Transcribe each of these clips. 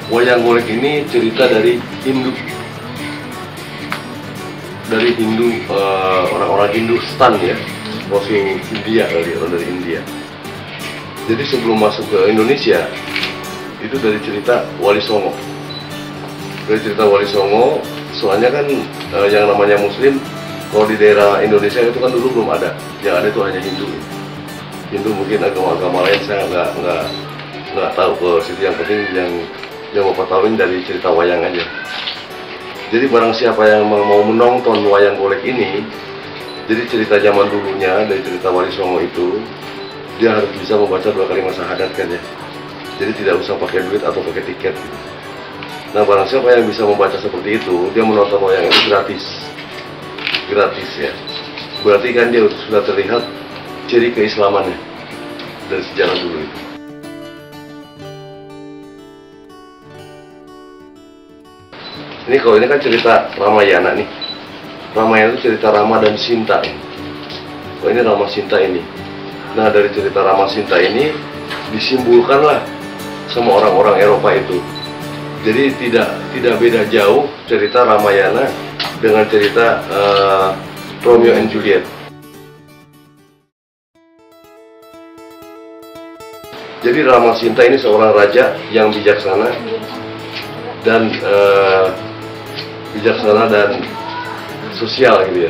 Wayang golek ini cerita dari Hindu. Dari Hindu, orang-orang Hindustan ya, maksudnya India kali, orang dari India. Jadi sebelum masuk ke Indonesia, itu dari cerita Wali Songo. Dari cerita Wali Songo, soalnya kan yang namanya Muslim, kalau di daerah Indonesia itu kan dulu belum ada. Yang ada itu hanya Hindu. Hindu mungkin agama-agama lain saya nggak tahu ke situ. Yang penting yang Bapak tahu ini dari cerita wayang aja. Jadi barang siapa yang mau menonton wayang golek ini, jadi cerita zaman dulunya dari cerita Wali Songo itu, dia harus bisa membaca 2 kalimat syahadat kan ya. Jadi tidak usah pakai duit atau pakai tiket gitu. Nah barang siapa yang bisa membaca seperti itu, dia menonton wayang itu gratis ya. Berarti kan dia sudah terlihat ciri keislamannya dari sejarah dulu itu. Ini kalau ini kan cerita Ramayana nih. Ramayana itu cerita Rama dan Sinta ini. Oh ini Rama Sinta ini. Nah dari cerita Rama Sinta ini disimbolkanlah sama orang-orang Eropa itu. Jadi tidak beda jauh cerita Ramayana dengan cerita Romeo and Juliet. Jadi Rama Sinta ini seorang raja yang bijaksana dan sosial gitu ya.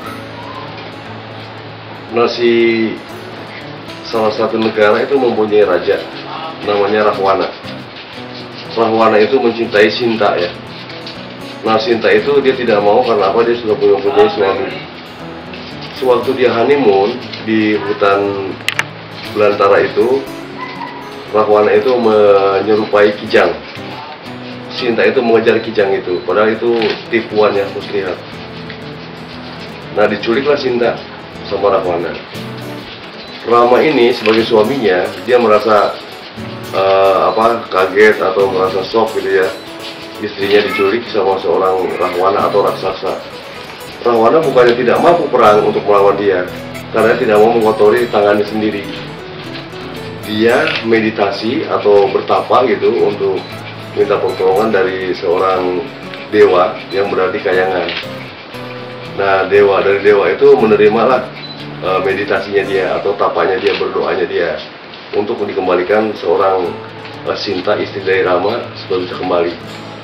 Nah salah satu negara itu mempunyai raja namanya Rahwana. Rahwana itu mencintai Sinta ya. Nah Sinta itu dia tidak mau karena apa, dia sudah mempunyai suami. Sewaktu dia honeymoon di hutan belantara itu, Rahwana itu menyerupai kijang. Sinta itu mengejar kijang itu, padahal itu tipuan ya, muslihat. Nah diculiklah Sinta sama Rahwana. Rama ini sebagai suaminya, dia merasa kaget atau merasa shock gitu ya. Istrinya diculik sama seorang Rahwana atau raksasa. Rahwana bukannya tidak mampu perang untuk melawan dia, karena tidak mau mengotori tangannya sendiri. Dia meditasi atau bertapa gitu untuk minta pertolongan dari seorang dewa yang berada di kayangan. Nah dari dewa itu menerimalah meditasinya dia atau tapanya dia, berdoanya dia untuk dikembalikan seorang Sinta, istri dari Rama, supaya bisa kembali.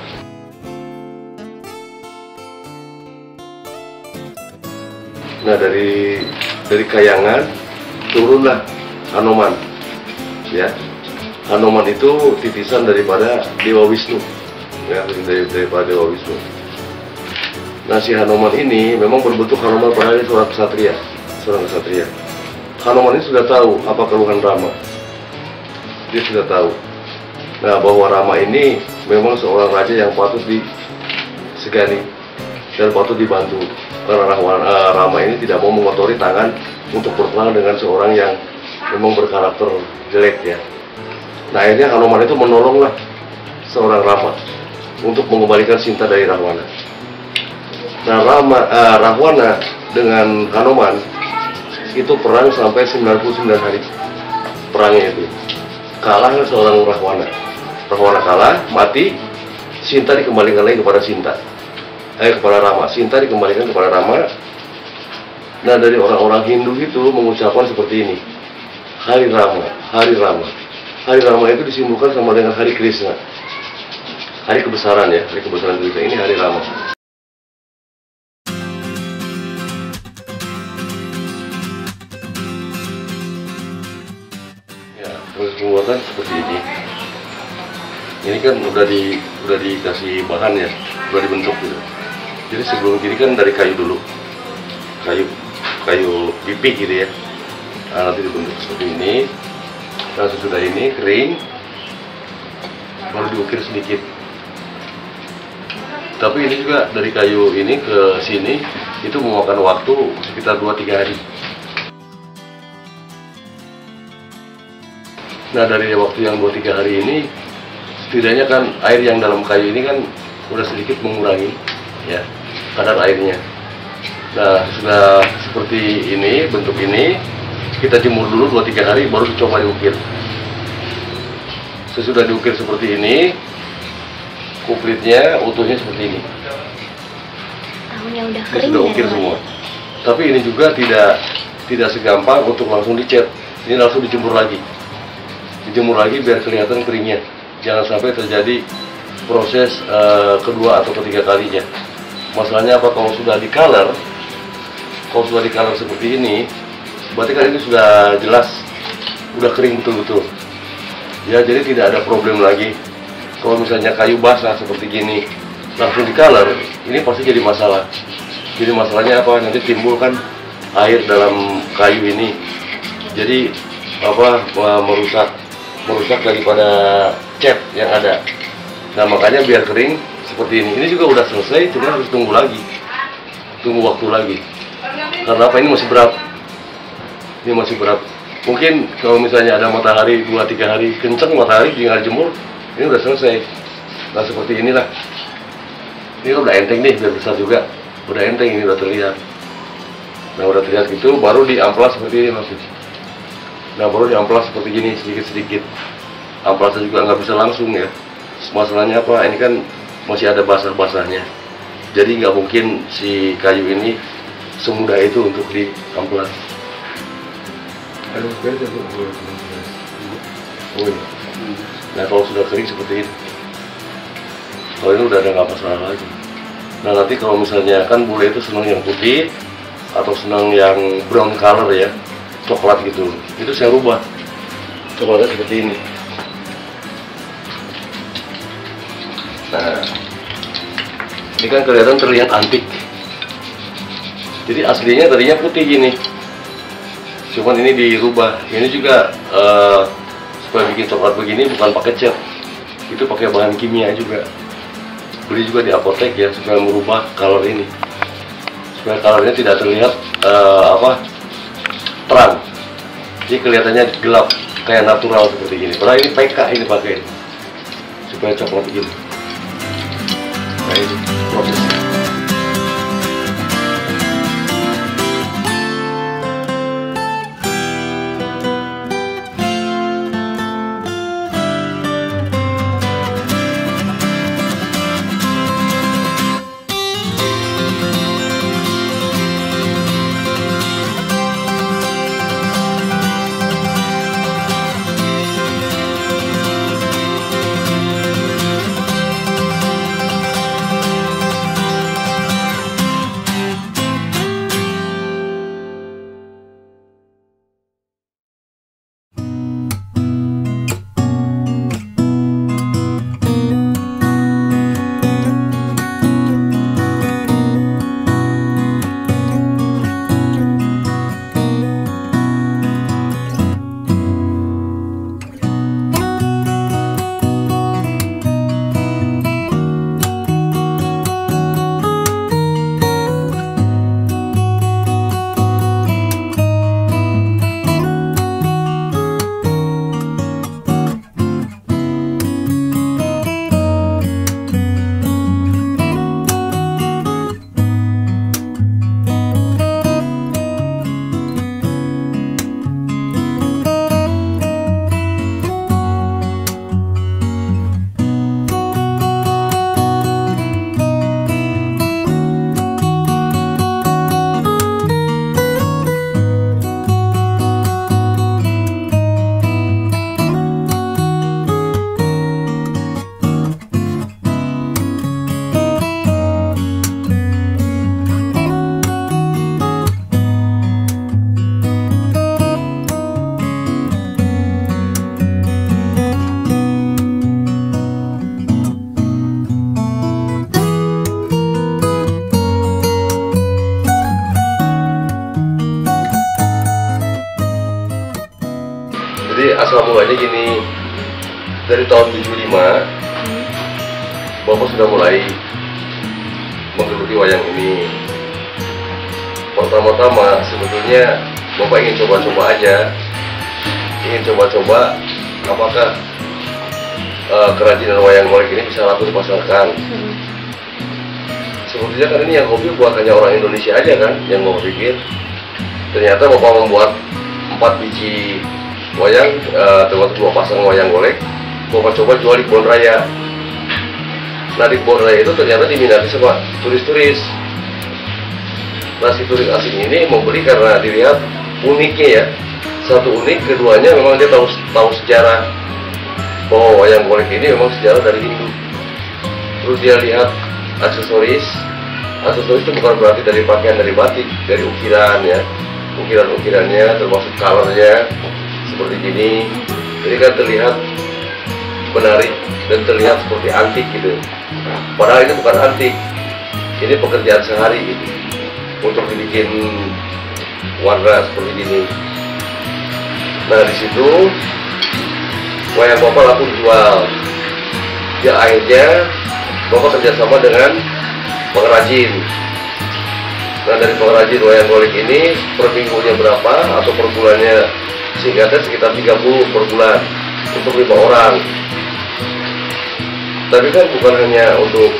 Nah dari kayangan turunlah Hanoman ya. Hanoman itu titisan daripada Dewa Wisnu ya, daripada Dewa Wisnu. Nah si Hanoman ini memang berbentuk Hanoman, padahal dia seorang kesatria. Hanoman ini sudah tahu apa keluhan Rama. Dia sudah tahu. Nah bahwa Rama ini memang seorang raja yang patut disegani dan patut dibantu, karena Rama ini tidak mau mengotori tangan untuk berperang dengan seorang yang memang berkarakter jelek ya. Nah akhirnya Hanoman itu menolonglah seorang Rama untuk mengembalikan Sinta dari Rahwana. Nah Rahwana dengan Hanoman itu perang sampai 99 hari perangnya itu. Kalah seorang Rahwana. Rahwana kalah, mati. Sinta dikembalikan lagi kepada kepada Rama. Sinta dikembalikan kepada Rama. Nah dari orang-orang Hindu itu mengucapkan seperti ini: Hari Rama, Hari Rama. Hari Rama itu disimbolkan sama dengan Hari Krishna, hari kebesaran ya, hari kebesaran Krishna. Ini Hari Rama. Ya, proses pembuatan seperti ini. Ini kan udah dikasih bahan ya, udah dibentuk gitu. Jadi sebelum gini kan dari kayu dulu, kayu pipih gitu ya. Nah, nanti dibentuk seperti ini. Nah sesudah ini kering, baru diukir sedikit. Tapi ini juga dari kayu ini ke sini itu memakan waktu sekitar 2-3 hari. Nah dari waktu yang 2-3 hari ini, setidaknya kan air yang dalam kayu ini kan udah sedikit mengurangi ya kadar airnya. Nah sudah seperti ini, bentuk ini, kita jemur dulu 2-3 hari baru dicoba diukir. Sesudah diukir seperti ini, kuplitnya utuhnya seperti ini. Tahunya udah Ini kering sudah ya, ukir Pak? semua. Tapi ini juga tidak segampang untuk langsung dicat. Ini langsung dijemur lagi. Dijemur lagi biar kelihatan keringnya. Jangan sampai terjadi proses kedua atau ketiga kalinya. Masalahnya apa? Kalau sudah di color seperti ini, berarti kan ini sudah jelas, udah kering betul-betul. Ya, jadi tidak ada problem lagi. Kalau misalnya kayu basah seperti gini, langsung di color, ini pasti jadi masalah. Jadi masalahnya apa? Nanti timbul kan air dalam kayu ini. Jadi apa? Merusak daripada cat yang ada. Nah, makanya biar kering seperti ini. Ini juga udah selesai, cuma harus tunggu lagi. Tunggu waktu lagi. Karena apa? Ini masih berat. Ini masih berat. Mungkin kalau misalnya ada matahari 2-3 hari kencang matahari tinggal jemur, ini udah selesai. Nah, seperti inilah. Ini udah enteng nih, biar besar juga. Udah enteng, ini udah terlihat. Nah, udah terlihat gitu, baru diamplas seperti ini langsung. Nah, baru diamplas seperti gini, sedikit-sedikit. Amplasnya juga nggak bisa langsung ya. Masalahnya apa? Ini kan masih ada basah-basahnya. Jadi nggak mungkin si kayu ini semudah itu untuk diamplas. Oh, ini. Nah, kalau sudah kering seperti ini, kalau ini udah ada nggak masalah lagi. Nah, nanti kalau misalnya kan bule itu senang yang putih atau senang yang brown color ya, coklat gitu, itu saya rubah coklatnya seperti ini. Nah, ini kan kelihatan terlihat antik. Jadi aslinya tadinya putih gini, cuman ini dirubah. Ini juga supaya bikin coklat begini bukan pakai cat, itu pakai bahan kimia juga. Beli juga di apotek ya, supaya merubah color ini, supaya colornya tidak terlihat terang. Jadi kelihatannya gelap, kayak natural seperti gini. Padahal ini PK ini pakai supaya coklat begini. Nah, ini prosesnya. Jadi asal mulanya gini, dari tahun 75 Bapak sudah mulai menggeluti wayang ini. Pertama-tama sebetulnya Bapak ingin coba-coba aja, ingin coba-coba apakah kerajinan wayang golek ini bisa laku dipasarkan. Sebetulnya kan ini yang hobi buat hanya orang Indonesia aja kan, yang mau pikir. Ternyata Bapak membuat 4 biji wayang, termasuk 2 pasang wayang golek. Bapak coba jual di kebun raya. Nah di kebun raya itu ternyata diminati sama turis-turis. Nah si turis asing ini membeli karena dilihat uniknya ya. Satu unik, keduanya memang dia tahu sejarah bahwa wayang golek ini memang sejarah dari Hindu. Terus dia lihat aksesoris itu bukan berarti dari pakaian, dari batik, dari ukiran ya, ukirannya termasuk colornya seperti gini. Jadi kan terlihat menarik dan terlihat seperti antik gitu. Padahal ini bukan antik, ini pekerjaan sehari gitu, untuk dibikin warna seperti gini. Nah di situ wayang Bapak laku jual. Ya akhirnya Bapak kerjasama dengan pengrajin. Nah dari pengrajin wayang golek ini per minggunya berapa atau per bulannya singkatnya sekitar 30 per bulan untuk 5 orang. Tapi kan bukan hanya untuk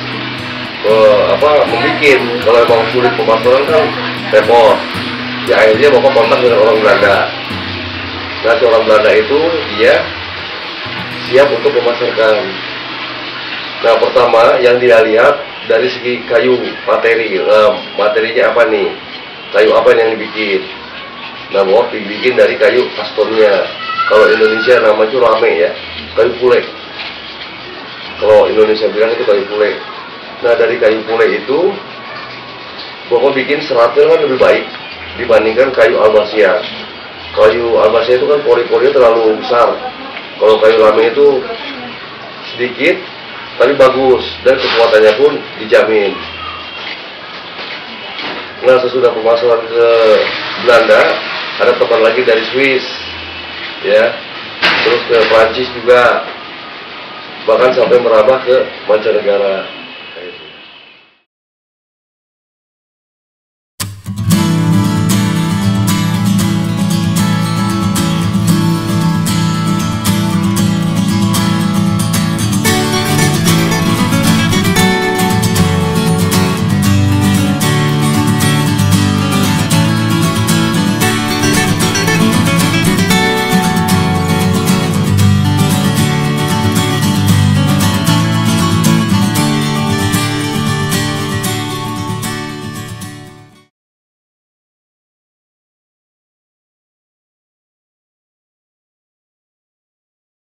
membikin, kalau memang sulit pemasaran kan repot. Ya akhirnya Bapak kontak dengan orang Belanda. Nah si orang Belanda itu dia siap untuk memasarkan. Nah pertama yang dia lihat dari segi kayu materi, materinya apa nih, kayu apa yang dibikin. Nah Bapak dibikin dari kayu kastonnya. Kalau Indonesia namanya itu rame ya, kayu pule. Kalau Indonesia bilang itu kayu pule. Nah dari kayu pule itu Bapak bikin seratnya kan lebih baik dibandingkan kayu albasia. Kayu albasia itu kan pori-porinya terlalu besar. Kalau kayu lame itu sedikit tapi bagus dan kekuatannya pun dijamin. Nah sesudah pemasaran ke Belanda, ada teman lagi dari Swiss ya, terus ke Prancis juga, bahkan sampai merambah ke mancanegara.